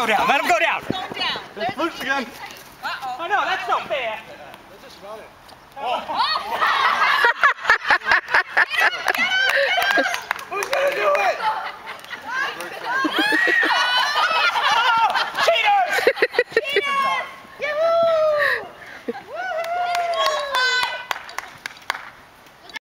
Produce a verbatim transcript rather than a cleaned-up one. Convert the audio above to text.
down. Let him go down. He's going down. There's Luke's again. Uh-oh. Oh, no, that's not fair. They're just running. Oh!